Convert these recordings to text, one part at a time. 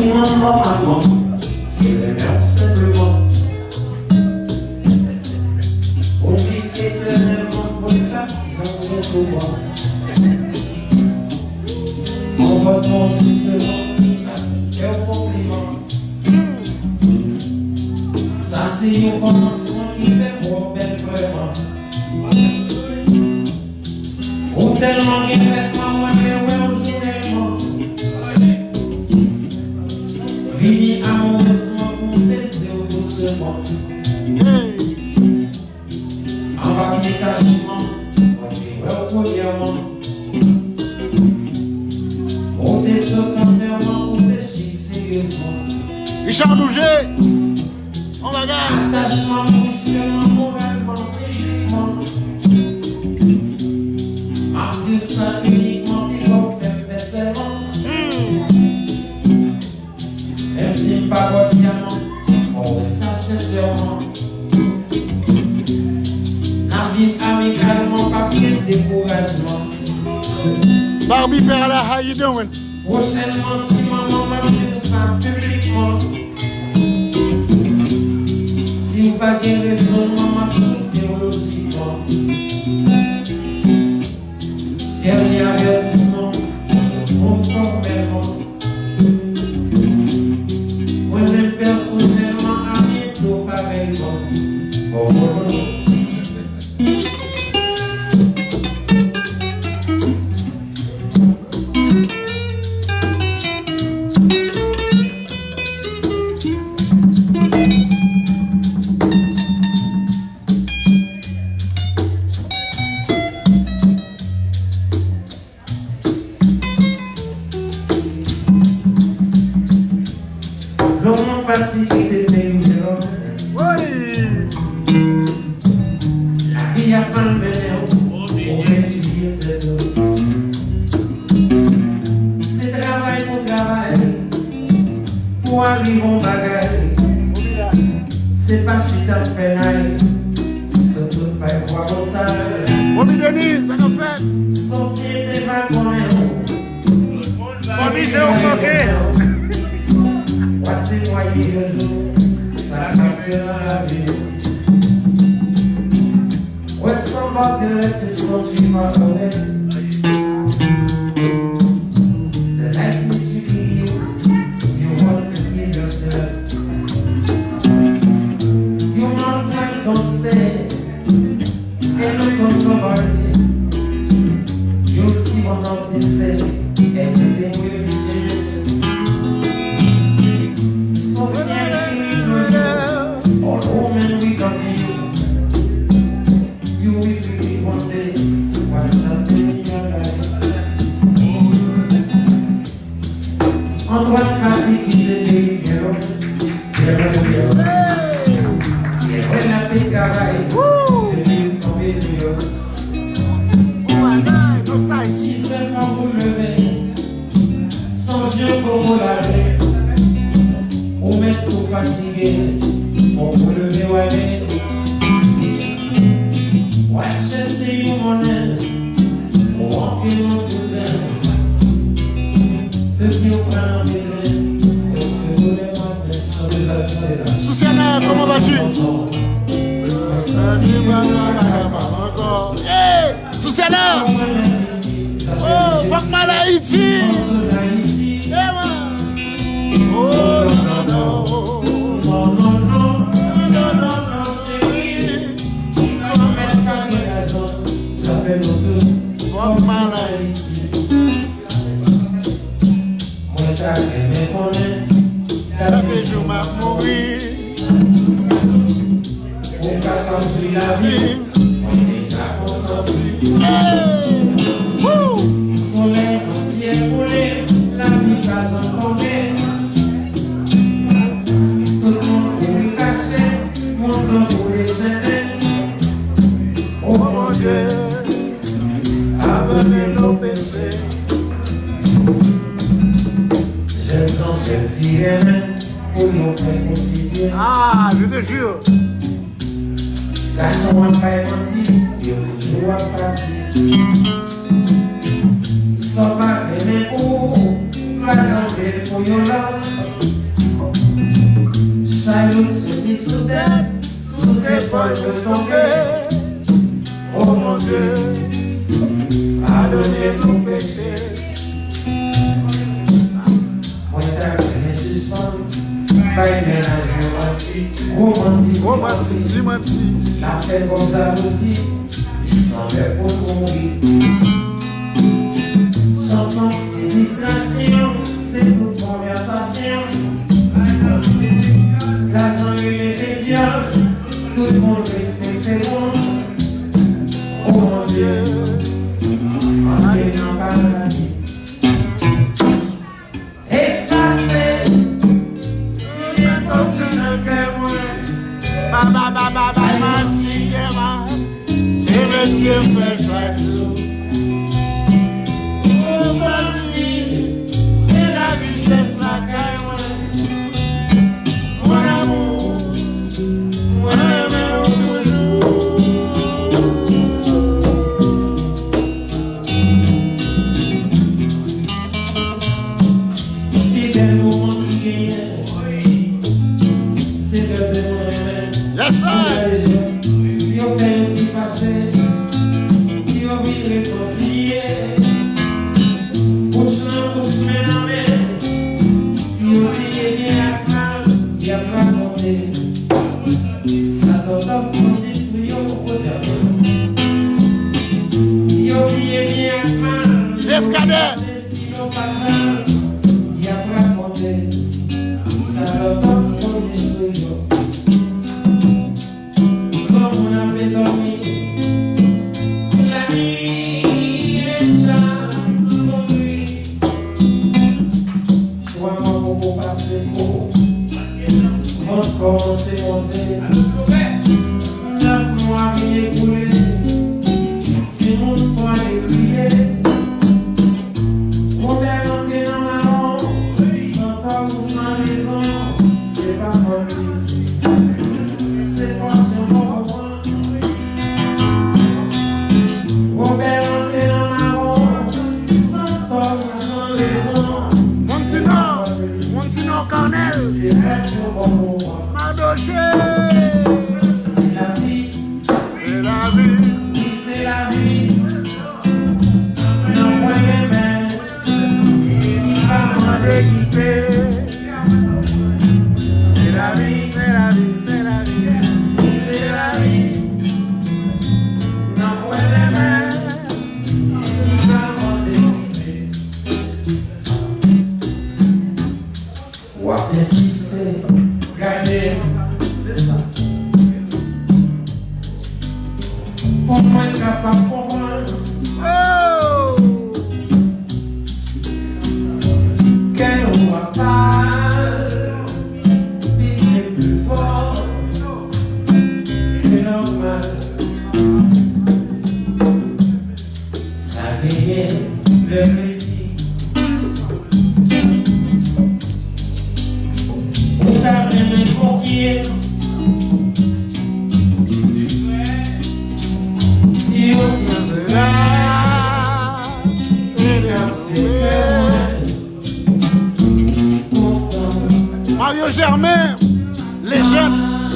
normalement, c'est le même simplement. On vit éternellement pour la dans tout bon. Mon votre justement, ça fait un compliment. Ça c'est un commencement qui fait pour belle vraiment. Ou tellement bien fait moi, mais ouais, au journellement. Vini amoureusement pour baiser au doucement. En papier cachement, au premièrement. On descend entièrement pour pécher sérieusement. Richard Douget, on va garder. Attachement brusquement, moralement, physiquement. Martyr ça uniquement, puis qu'on fait facilement. Même si pas quotidiennement, on fait ça sincèrement. La vie amicalement, pas de découragement. Barbie Perla, how you doing? Prochainement, si maman m'a dit ça publiquement. Si vous n'avez pas raison, maman joue théologiquement. Dernier avertissement, mon formellement. Moi-même personnellement, à bientôt pareillement. L'homme parti qui était une la vie a pas le meilleur, c'est travail pour travail, pour arriver au bagage. C'est pas suite à faire naïf, surtout pas voir au sale. Bobby Denis, ça nous fait. Société va connaître. Bobby, c'est au coquet. C'est noyé le jour, ça passe dans la vie. Ouais, sans battre de l'impression que tu m'as donné. The life that you give, you want to give yourself. You must not don't stay and look on somebody. You'll see one of these days, everything will be changed. All women we got you will be one day what's happening in your life. Antoine Passy qui s'est dit, héros, la paix travail, c'est une tombée de l'eau. Si seulement vous levez, sans yeux pour vous laver, ou même trop fatigué. On peut lever ou aller. Ouais, chercher une monnaie. On rentre dans tout ça. Depuis on prend un bébé. Est-ce que vous les matins? Souciana, comment vas-tu? Hey, Souciana! Oh, fuck mal Haïti! Oh, non, non, non. Fuck my life. Moi t'as aimé connaître. T'as que je m'as mouru. On t'a construit la vie. On est déjà consenti. Soleil en ciel roulé. La vie pas encore bien. Tout le monde couru caché. Mon nom pour les jeter. Oh mon Dieu. Pardonnez nos péchés. J'aime tant cette fille pour nous préconciser. Ah, je te jure. Garçon a pas menti, il toujours a passé. Sans pas aimer pour, pas enlever pour yon là. nous soucis sous terre, sous épaules de tomber. Oh mon Dieu, pardonnez nos péchés. Moi t'as bien suspendre, pas une ménage romantique, la fête comme ça aussi, il semblait pour mourir. Chanson, c'est distraction, c'est toute conversation. L'argent et les médias, tout le monde respecte moi. Oh mon Dieu, entrez dans le paradis. Effacez, si les faut que nous cœur. C'est monsieur fait chaque jour. Oh vas-y, c'est la richesse la caille. Mon amour, mon amour toujours. Et quel moment qui gagne, c'est le demain. Yes sir. Yo fait un petit passé, yo vit réconcilier. Bouche en bouche, main en main. Yo dit bien à mal, y a pas compté. Ça doit fonder sur yo posé. Yo dit bien à mal. Def Cadet. Si yo fatal, y a pas compté. Ça doit fonder sur yo. Comme on avait dormi, la nuit, les chats sont gris. Toi, maman, pour passer beau, votre corps s'est monté. 9 mois qui écoulé, c'est mon point écrié. Mon père entré dans ma main, sans pas ou sans raison, c'est pas folie. C'est forcément moi. Mon père entré dans ma main, sans pas ou sans raison. Monsignor Cornel. C'est forcément moi. Mardoché. C'est la vie, C'est la vie. oui, c'est la vie. Non, moi, les mains, qui va m'en déguiser. C'est la vie, C'est la vie. C'est la vie. oui, c'est la vie. Non, moi, les mains, qui va m'en déguiser. Ou à insister, garder, c'est ça. Pour moi, capable de comprendre. Oh! Qu'elle ne voit pas, puis c'est plus fort que normal. Ça gagne le plaisir. On t'a bien confié. Et on s'en Là, Mario Germain, légende.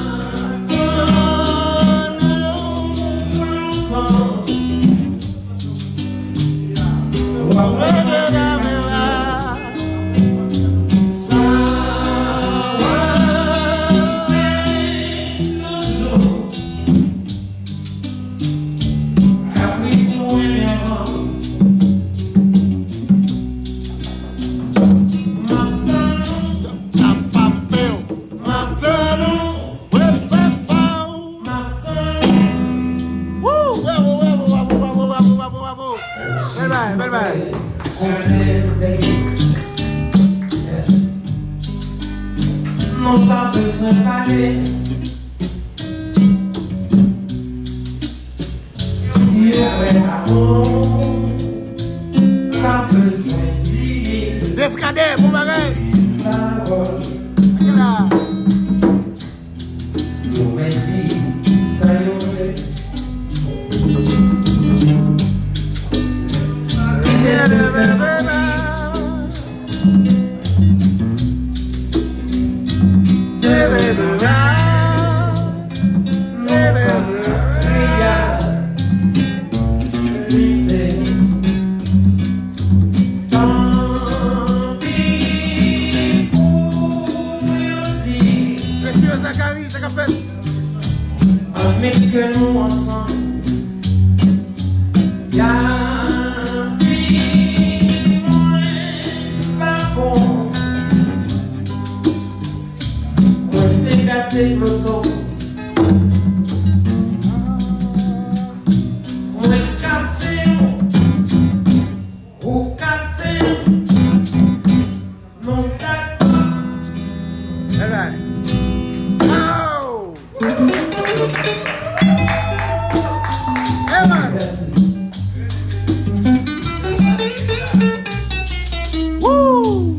Non, pas besoin de parler. Il y aurait amour, pas besoin de dire. Def Cadet, mon bagage. Parole, Là. nous dit, ça y est. Yeah, fait. Avec que nous ensemble. Y'a un petit moins pas bon. On s'est gâté l'auto. On est capté. Ou capté. Non capté. Eh ben. Oh! Eh ben. Woo!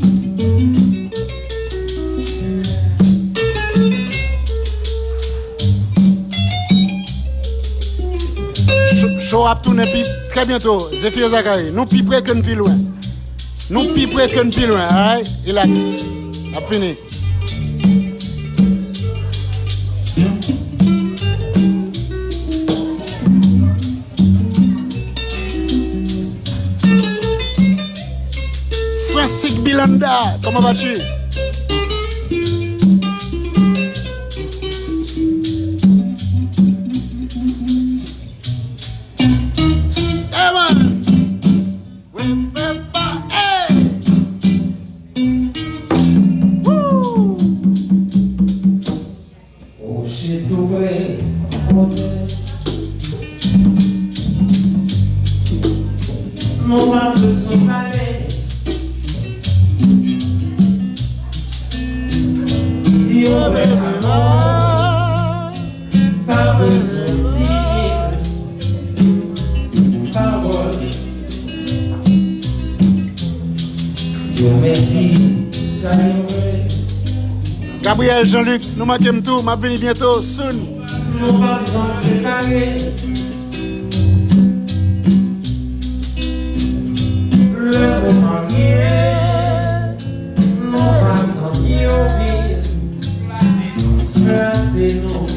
Show up tourner très bientôt. Zephyr Zachary. Nous plus près que nous plus loin. Nous plus près que nous plus loin. Alright? Relax. A fini. Francis Bilanda, comment vas-tu? Mon âme de son palais. Il aurait alors pas besoin de dire parole. Dieu merci, ça y est. Gabriel, Jean-Luc, nous manquons tout, m'a venu bientôt, soon. Nous pas besoin de séparer. Le marié, non pas en ignorer, c'est nous.